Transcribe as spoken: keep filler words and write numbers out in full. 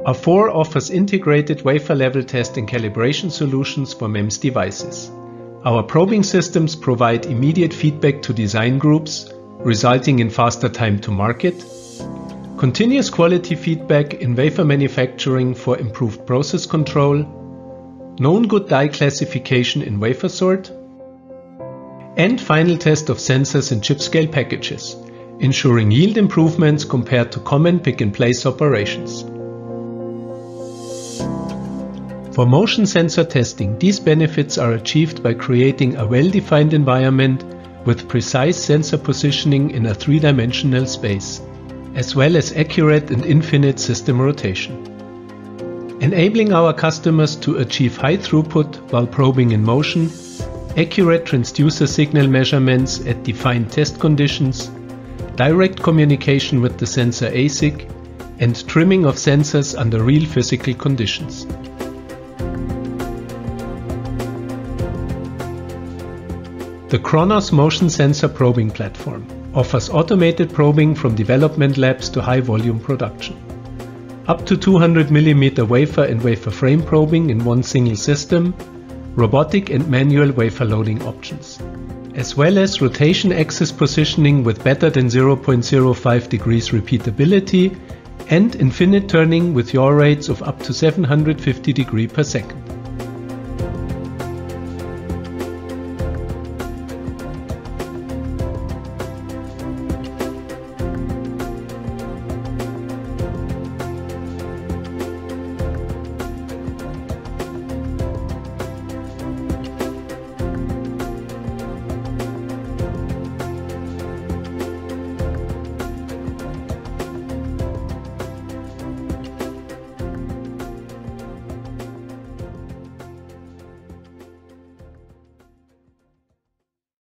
R four offers integrated wafer-level test and calibration solutions for MEMS devices. Our probing systems provide immediate feedback to design groups, resulting in faster time to market, continuous quality feedback in wafer manufacturing for improved process control, known good die classification in wafer sort, and final test of sensors in chip-scale packages, ensuring yield improvements compared to common pick-and-place operations. For motion sensor testing, these benefits are achieved by creating a well-defined environment with precise sensor positioning in a three-dimensional space, as well as accurate and infinite system rotation, enabling our customers to achieve high throughput while probing in motion, accurate transducer signal measurements at defined test conditions, direct communication with the sensor A S I C, and trimming of sensors under real physical conditions. The Kronos Motion Sensor Probing Platform offers automated probing from development labs to high-volume production. Up to two hundred millimeter wafer and wafer frame probing in one single system, robotic and manual wafer loading options, as well as rotation axis positioning with better than zero point zero five degrees repeatability and infinite turning with yaw rates of up to seven hundred fifty degrees per second.